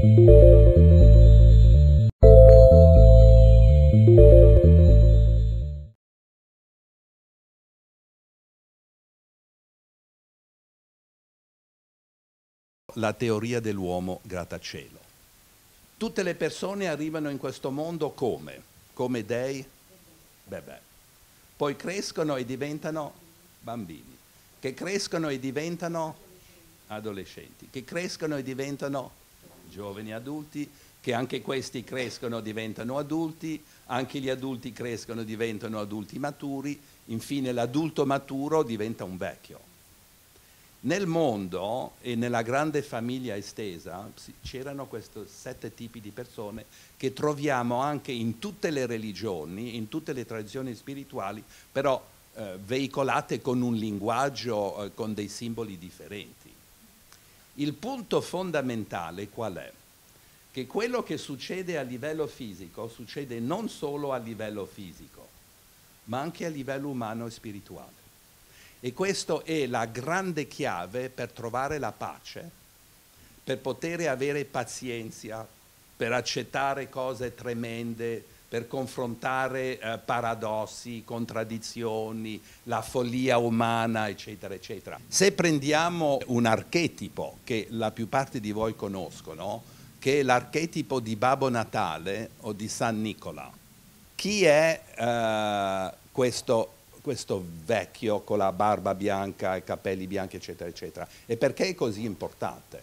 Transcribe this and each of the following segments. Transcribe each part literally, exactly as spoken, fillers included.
La teoria dell'uomo grattacielo. Tutte le persone arrivano in questo mondo come? Come dei bebè. Poi crescono e diventano bambini, che crescono e diventano adolescenti, che crescono e diventano giovani adulti, che anche questi crescono e diventano adulti, anche gli adulti crescono e diventano adulti maturi, infine l'adulto maturo diventa un vecchio. Nel mondo e nella grande famiglia estesa c'erano questi sette tipi di persone che troviamo anche in tutte le religioni, in tutte le tradizioni spirituali, però eh, veicolate con un linguaggio, eh, con dei simboli differenti. Il punto fondamentale qual è? Che quello che succede a livello fisico succede non solo a livello fisico, ma anche a livello umano e spirituale. E questa è la grande chiave per trovare la pace, per poter avere pazienza, per accettare cose tremende, per confrontare eh, paradossi, contraddizioni, la follia umana, eccetera, eccetera. Se prendiamo un archetipo che la più parte di voi conoscono, che è l'archetipo di Babbo Natale o di San Nicola, chi è eh, questo questo vecchio con la barba bianca, i capelli bianchi, eccetera, eccetera? E perché è così importante?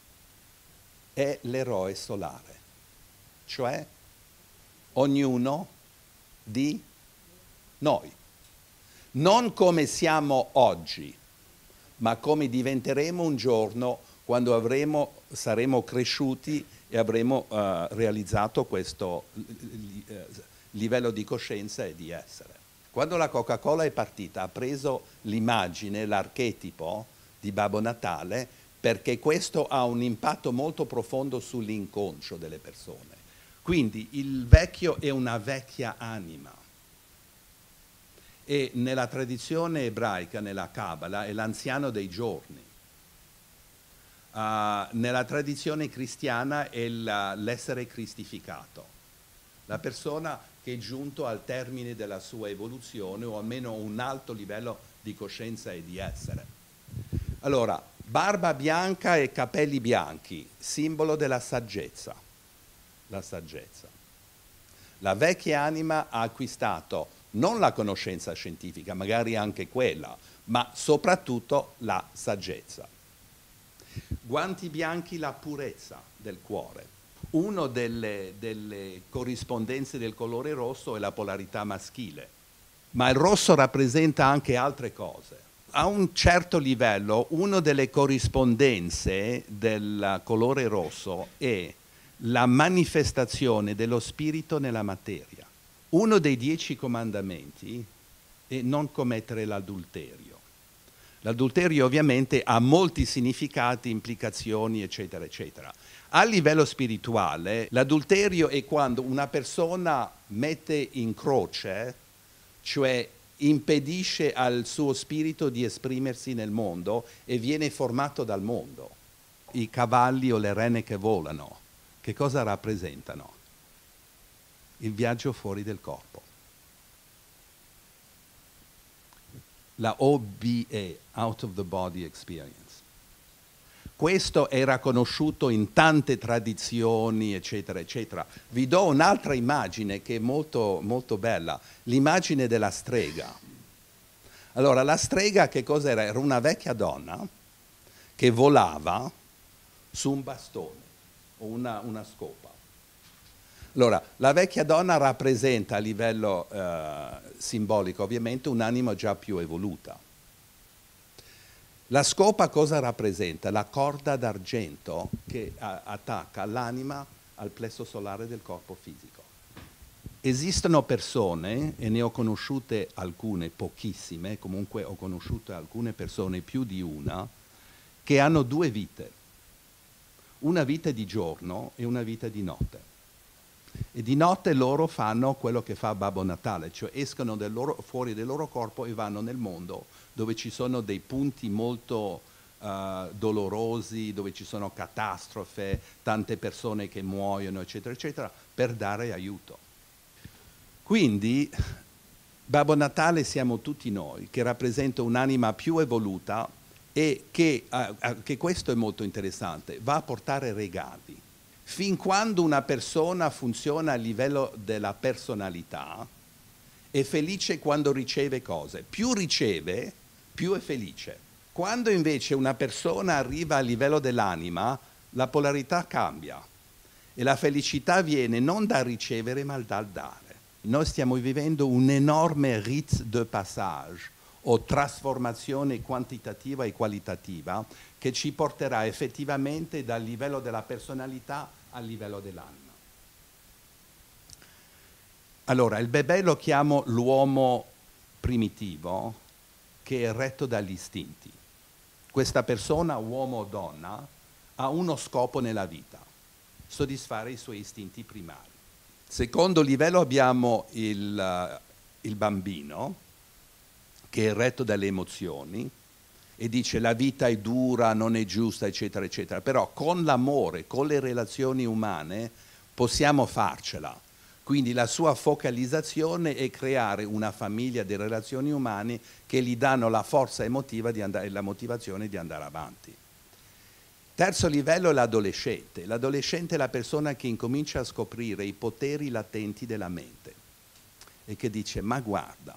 È l'eroe solare, cioè ognuno di noi. Non come siamo oggi, ma come diventeremo un giorno quando avremo, saremo cresciuti e avremo uh, realizzato questo li, uh, livello di coscienza e di essere. Quando la Coca-Cola è partita ha preso l'immagine, l'archetipo di Babbo Natale, perché questo ha un impatto molto profondo sull'inconscio delle persone. Quindi il vecchio è una vecchia anima. E nella tradizione ebraica, nella Kabbalah, è l'anziano dei giorni. Uh, nella tradizione cristiana è l'essere cristificato. La persona che è giunto al termine della sua evoluzione o almeno un alto livello di coscienza e di essere. Allora, barba bianca e capelli bianchi, simbolo della saggezza. La saggezza. La vecchia anima ha acquistato non la conoscenza scientifica, magari anche quella, ma soprattutto la saggezza. Guanti bianchi, la purezza del cuore. Una delle, delle corrispondenze del colore rosso è la polarità maschile, ma il rosso rappresenta anche altre cose. A un certo livello, una delle corrispondenze del colore rosso è la manifestazione dello spirito nella materia. Uno dei dieci comandamenti è non commettere l'adulterio. L'adulterio ovviamente ha molti significati, implicazioni, eccetera, eccetera. A livello spirituale, l'adulterio è quando una persona mette in croce, cioè impedisce al suo spirito di esprimersi nel mondo e viene formato dal mondo. I cavalli o le renne che volano, che cosa rappresentano? Il viaggio fuori del corpo. La O B E, Out of the Body Experience. Questo era conosciuto in tante tradizioni, eccetera, eccetera. Vi do un'altra immagine che è molto, molto bella, l'immagine della strega. Allora, la strega che cos'era? Era una vecchia donna che volava su un bastone o una, una scopa. Allora, la vecchia donna rappresenta a livello eh, simbolico ovviamente un'anima già più evoluta. La scopa cosa rappresenta? La corda d'argento che a, attacca l'anima al plesso solare del corpo fisico. Esistono persone, e ne ho conosciute alcune, pochissime, comunque ho conosciuto alcune persone, più di una, che hanno due vite. Una vita di giorno e una vita di notte. E di notte loro fanno quello che fa Babbo Natale, cioè escono del loro, fuori del loro corpo e vanno nel mondo dove ci sono dei punti molto uh, uh, dolorosi, dove ci sono catastrofe, tante persone che muoiono, eccetera, eccetera, per dare aiuto. Quindi Babbo Natale siamo tutti noi, che rappresenta un'anima più evoluta e che, uh, che questo è molto interessante, va a portare regali. Fin quando una persona funziona a livello della personalità, è felice quando riceve cose. Più riceve, più è felice. Quando invece una persona arriva a livello dell'anima, la polarità cambia e la felicità viene non dal ricevere ma dal dare. Noi stiamo vivendo un enorme rite de passage o trasformazione quantitativa e qualitativa che ci porterà effettivamente dal livello della personalità al livello dell'anima. Allora, il bebè lo chiamo l'uomo primitivo che è retto dagli istinti. Questa persona, uomo o donna, ha uno scopo nella vita, soddisfare i suoi istinti primari. Secondo livello abbiamo il, uh, il bambino, che è retto dalle emozioni e dice la vita è dura, non è giusta, eccetera, eccetera. Però con l'amore, con le relazioni umane, possiamo farcela. Quindi la sua focalizzazione è creare una famiglia di relazioni umane che gli danno la forza emotiva di andare, e la motivazione di andare avanti. Terzo livello è l'adolescente. L'adolescente è la persona che incomincia a scoprire i poteri latenti della mente e che dice, ma guarda,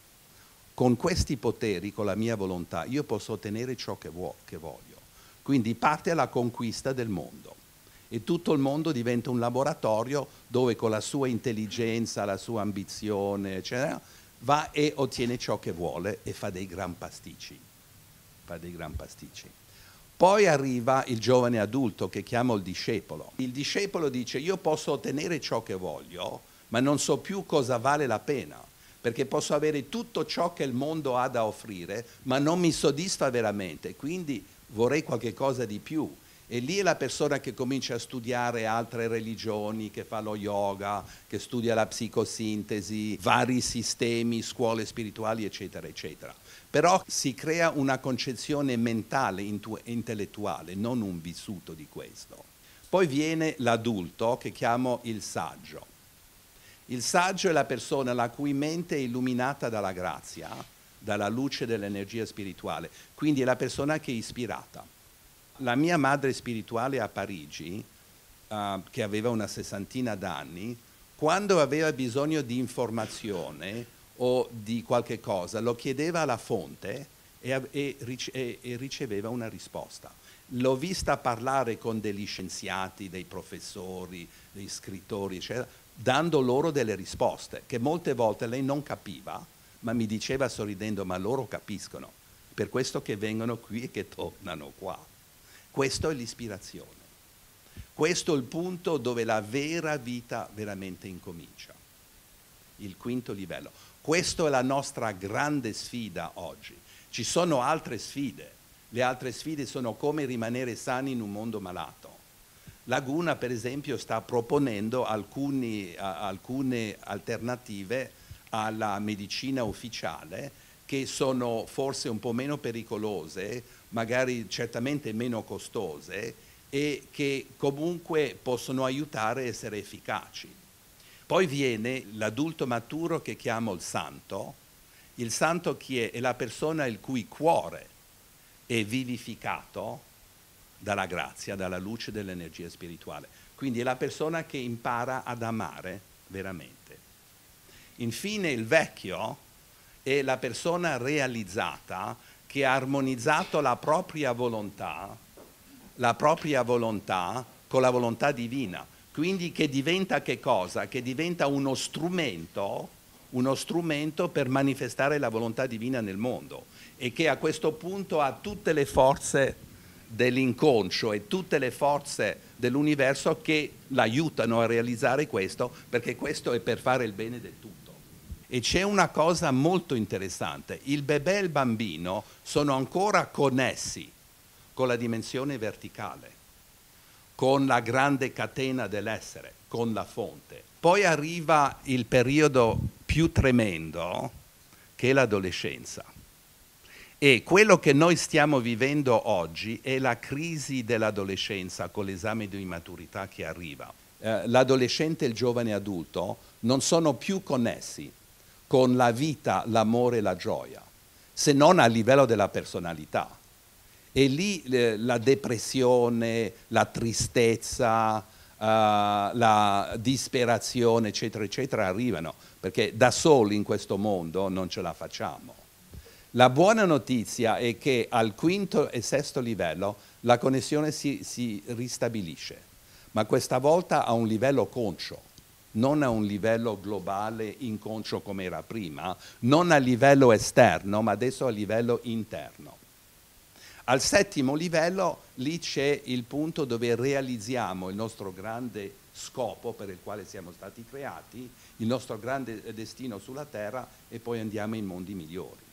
con questi poteri, con la mia volontà, io posso ottenere ciò che, vuo, che voglio. Quindi parte alla conquista del mondo. E tutto il mondo diventa un laboratorio dove con la sua intelligenza, la sua ambizione, eccetera, va e ottiene ciò che vuole e fa dei gran pasticci. Fa dei gran pasticci. Poi arriva il giovane adulto che chiamo il discepolo. Il discepolo dice io posso ottenere ciò che voglio, ma non so più cosa vale la pena, perché posso avere tutto ciò che il mondo ha da offrire, ma non mi soddisfa veramente, quindi vorrei qualche cosa di più. E lì è la persona che comincia a studiare altre religioni, che fa lo yoga, che studia la psicosintesi, vari sistemi, scuole spirituali, eccetera, eccetera. Però si crea una concezione mentale, intellettuale, non un vissuto di questo. Poi viene l'adulto, che chiamo il saggio. Il saggio è la persona la cui mente è illuminata dalla grazia, dalla luce dell'energia spirituale, quindi è la persona che è ispirata. La mia madre spirituale a Parigi, uh, che aveva una sessantina d'anni, quando aveva bisogno di informazione o di qualche cosa, lo chiedeva alla fonte e, e, e, e riceveva una risposta. L'ho vista parlare con degli scienziati, dei professori, dei scrittori, eccetera, dando loro delle risposte che molte volte lei non capiva, ma mi diceva sorridendo, ma loro capiscono, per questo che vengono qui e che tornano qua. Questo è l'ispirazione. Questo è il punto dove la vera vita veramente incomincia. Il quinto livello. Questa è la nostra grande sfida oggi. Ci sono altre sfide. Le altre sfide sono come rimanere sani in un mondo malato. Laguna, per esempio, sta proponendo alcuni, a, alcune alternative alla medicina ufficiale che sono forse un po' meno pericolose, magari certamente meno costose e che comunque possono aiutare a essere efficaci. Poi viene l'adulto maturo che chiamo il santo. Il santo chi è? È la persona il cui cuore è vivificato dalla grazia, dalla luce dell'energia spirituale. Quindi è la persona che impara ad amare veramente. Infine il vecchio è la persona realizzata che ha armonizzato la propria volontà, la propria volontà con la volontà divina. Quindi che diventa che cosa? Che diventa uno strumento, uno strumento per manifestare la volontà divina nel mondo e che a questo punto ha tutte le forze dell'inconscio e tutte le forze dell'universo che l'aiutano a realizzare questo, perché questo è per fare il bene del tutto. E c'è una cosa molto interessante, il bebè e il bambino sono ancora connessi con la dimensione verticale, con la grande catena dell'essere, con la fonte. Poi arriva il periodo più tremendo, che è l'adolescenza. E quello che noi stiamo vivendo oggi è la crisi dell'adolescenza con l'esame di maturità che arriva. Eh, l'adolescente e il giovane adulto non sono più connessi con la vita, l'amore e la gioia, se non a livello della personalità. E lì eh, la depressione, la tristezza, uh, la disperazione, eccetera, eccetera, arrivano, perché da soli in questo mondo non ce la facciamo. La buona notizia è che al quinto e sesto livello la connessione si, si ristabilisce, ma questa volta a un livello conscio, non a un livello globale inconscio come era prima, non a livello esterno, ma adesso a livello interno. Al settimo livello lì c'è il punto dove realizziamo il nostro grande scopo per il quale siamo stati creati, il nostro grande destino sulla terra e poi andiamo in mondi migliori.